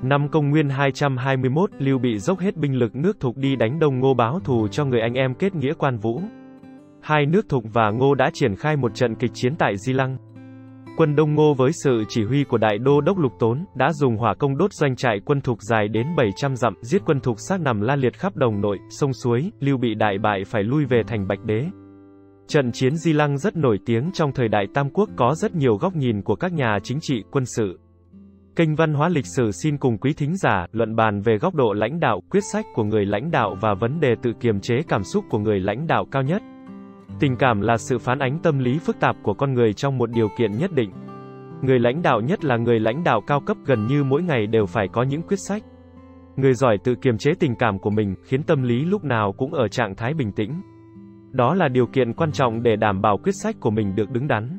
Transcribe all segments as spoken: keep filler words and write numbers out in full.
Năm Công nguyên hai trăm hai mươi mốt, Lưu Bị dốc hết binh lực nước Thục đi đánh Đông Ngô báo thù cho người anh em kết nghĩa Quan Vũ. Hai nước Thục và Ngô đã triển khai một trận kịch chiến tại Di Lăng. Quân Đông Ngô với sự chỉ huy của Đại Đô đốc Lục Tốn, đã dùng hỏa công đốt doanh trại quân Thục dài đến bảy trăm dặm, giết quân Thục xác nằm la liệt khắp đồng nội, sông suối, Lưu Bị đại bại phải lui về thành Bạch Đế. Trận chiến Di Lăng rất nổi tiếng trong thời đại Tam Quốc, có rất nhiều góc nhìn của các nhà chính trị, quân sự. Kênh Văn hóa Lịch sử xin cùng quý thính giả luận bàn về góc độ lãnh đạo, quyết sách của người lãnh đạo và vấn đề tự kiềm chế cảm xúc của người lãnh đạo cao nhất. Tình cảm là sự phản ánh tâm lý phức tạp của con người trong một điều kiện nhất định. Người lãnh đạo, nhất là người lãnh đạo cao cấp, gần như mỗi ngày đều phải có những quyết sách. Người giỏi tự kiềm chế tình cảm của mình, khiến tâm lý lúc nào cũng ở trạng thái bình tĩnh. Đó là điều kiện quan trọng để đảm bảo quyết sách của mình được đứng đắn.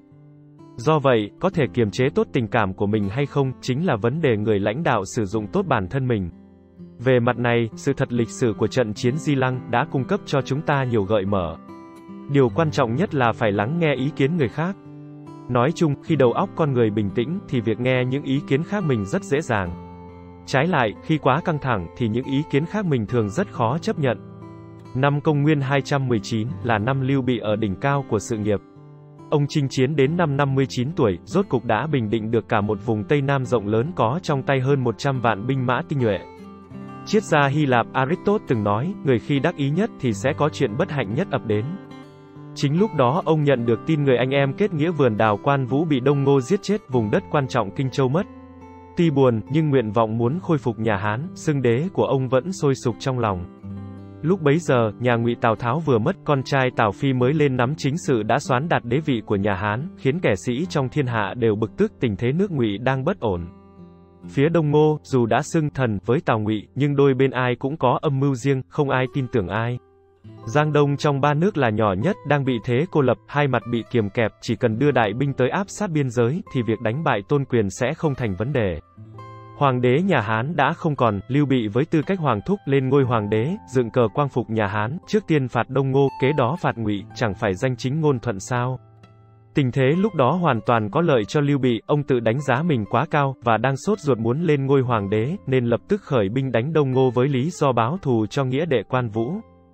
Do vậy, có thể kiềm chế tốt tình cảm của mình hay không, chính là vấn đề người lãnh đạo sử dụng tốt bản thân mình. Về mặt này, sự thật lịch sử của trận chiến Di Lăng đã cung cấp cho chúng ta nhiều gợi mở. Điều quan trọng nhất là phải lắng nghe ý kiến người khác. Nói chung, khi đầu óc con người bình tĩnh, thì việc nghe những ý kiến khác mình rất dễ dàng. Trái lại, khi quá căng thẳng, thì những ý kiến khác mình thường rất khó chấp nhận. Năm Công nguyên hai trăm mười chín, là năm Lưu Bị ở đỉnh cao của sự nghiệp. Ông chinh chiến đến năm năm mươi chín tuổi, rốt cục đã bình định được cả một vùng Tây Nam rộng lớn, có trong tay hơn một trăm vạn binh mã tinh nhuệ. Triết gia Hy Lạp Aristotle từng nói, người khi đắc ý nhất thì sẽ có chuyện bất hạnh nhất ập đến. Chính lúc đó ông nhận được tin người anh em kết nghĩa vườn đào Quan Vũ bị Đông Ngô giết chết, vùng đất quan trọng Kinh Châu mất. Tuy buồn, nhưng nguyện vọng muốn khôi phục nhà Hán, xưng đế của ông vẫn sôi sục trong lòng. Lúc bấy giờ, nhà Ngụy Tào Tháo vừa mất, con trai Tào Phi mới lên nắm chính sự đã soán đạt đế vị của nhà Hán, khiến kẻ sĩ trong thiên hạ đều bực tức, tình thế nước Ngụy đang bất ổn. Phía Đông Ngô, dù đã xưng thần với Tào Ngụy, nhưng đôi bên ai cũng có âm mưu riêng, không ai tin tưởng ai. Giang Đông trong ba nước là nhỏ nhất, đang bị thế cô lập, hai mặt bị kiềm kẹp, chỉ cần đưa đại binh tới áp sát biên giới, thì việc đánh bại Tôn Quyền sẽ không thành vấn đề. Hoàng đế nhà Hán đã không còn, Lưu Bị với tư cách hoàng thúc lên ngôi hoàng đế, dựng cờ quang phục nhà Hán, trước tiên phạt Đông Ngô, kế đó phạt Ngụy, chẳng phải danh chính ngôn thuận sao? Tình thế lúc đó hoàn toàn có lợi cho Lưu Bị, ông tự đánh giá mình quá cao, và đang sốt ruột muốn lên ngôi hoàng đế, nên lập tức khởi binh đánh Đông Ngô với lý do báo thù cho nghĩa đệ Quan Vũ.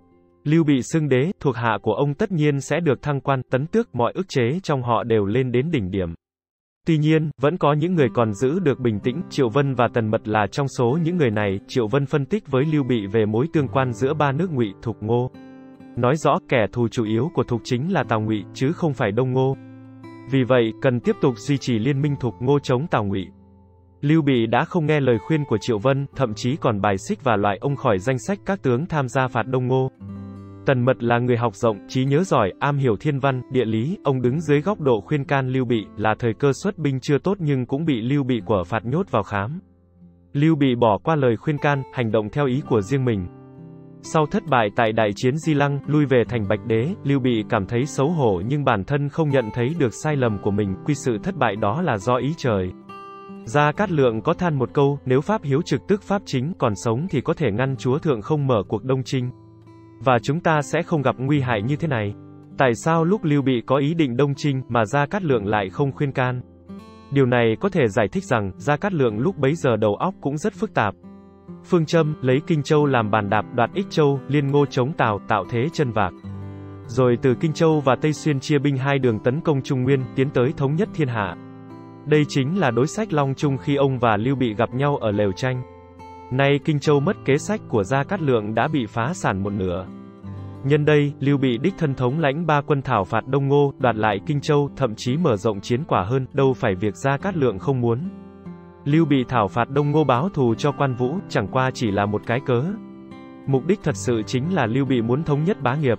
Lưu Bị xưng đế, thuộc hạ của ông tất nhiên sẽ được thăng quan, tấn tước, mọi ức chế trong họ đều lên đến đỉnh điểm. Tuy nhiên, vẫn có những người còn giữ được bình tĩnh, Triệu Vân và Tần Mật là trong số những người này. Triệu Vân phân tích với Lưu Bị về mối tương quan giữa ba nước Ngụy, Thục, Ngô. Nói rõ, kẻ thù chủ yếu của Thục chính là Tào Ngụy, chứ không phải Đông Ngô. Vì vậy, cần tiếp tục duy trì liên minh Thục, Ngô chống Tào Ngụy. Lưu Bị đã không nghe lời khuyên của Triệu Vân, thậm chí còn bài xích và loại ông khỏi danh sách các tướng tham gia phạt Đông Ngô. Tần Mật là người học rộng, trí nhớ giỏi, am hiểu thiên văn, địa lý, ông đứng dưới góc độ khuyên can Lưu Bị, là thời cơ xuất binh chưa tốt nhưng cũng bị Lưu Bị quở phạt nhốt vào khám. Lưu Bị bỏ qua lời khuyên can, hành động theo ý của riêng mình. Sau thất bại tại đại chiến Di Lăng, lui về thành Bạch Đế, Lưu Bị cảm thấy xấu hổ nhưng bản thân không nhận thấy được sai lầm của mình, quy sự thất bại đó là do ý trời. Gia Cát Lượng có than một câu, nếu Pháp hiếu trực tức Pháp chính, còn sống thì có thể ngăn Chúa Thượng không mở cuộc Đông Chinh. Và chúng ta sẽ không gặp nguy hại như thế này. Tại sao lúc Lưu Bị có ý định Đông Chinh, mà Gia Cát Lượng lại không khuyên can? Điều này có thể giải thích rằng, Gia Cát Lượng lúc bấy giờ đầu óc cũng rất phức tạp. Phương châm, lấy Kinh Châu làm bàn đạp, đoạt Ích Châu, liên Ngô chống Tào, tạo thế chân vạc. Rồi từ Kinh Châu và Tây Xuyên chia binh hai đường tấn công Trung Nguyên, tiến tới thống nhất thiên hạ. Đây chính là đối sách Long Trung khi ông và Lưu Bị gặp nhau ở lều tranh. Nay Kinh Châu mất, kế sách của Gia Cát Lượng đã bị phá sản một nửa. Nhân đây, Lưu Bị đích thân thống lãnh ba quân thảo phạt Đông Ngô, đoạt lại Kinh Châu, thậm chí mở rộng chiến quả hơn, đâu phải việc Gia Cát Lượng không muốn. Lưu Bị thảo phạt Đông Ngô báo thù cho Quan Vũ, chẳng qua chỉ là một cái cớ. Mục đích thật sự chính là Lưu Bị muốn thống nhất bá nghiệp.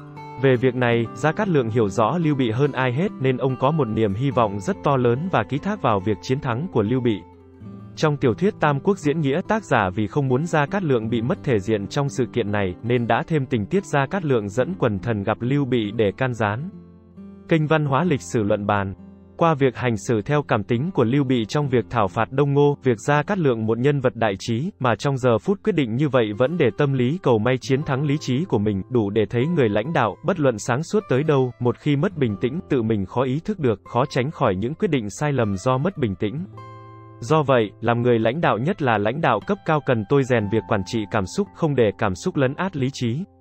Về việc này, Gia Cát Lượng hiểu rõ Lưu Bị hơn ai hết, nên ông có một niềm hy vọng rất to lớn và ký thác vào việc chiến thắng của Lưu Bị. Trong tiểu thuyết Tam Quốc diễn nghĩa, tác giả vì không muốn Gia Cát Lượng bị mất thể diện trong sự kiện này, nên đã thêm tình tiết Gia Cát Lượng dẫn quần thần gặp Lưu Bị để can gián. Kênh Văn hóa Lịch sử luận bàn. Qua việc hành xử theo cảm tính của Lưu Bị trong việc thảo phạt Đông Ngô, việc Gia Cát Lượng một nhân vật đại trí, mà trong giờ phút quyết định như vậy vẫn để tâm lý cầu may chiến thắng lý trí của mình, đủ để thấy người lãnh đạo, bất luận sáng suốt tới đâu, một khi mất bình tĩnh, tự mình khó ý thức được, khó tránh khỏi những quyết định sai lầm do mất bình tĩnh. Do vậy, làm người lãnh đạo nhất là lãnh đạo cấp cao cần tôi rèn việc quản trị cảm xúc, không để cảm xúc lấn át lý trí.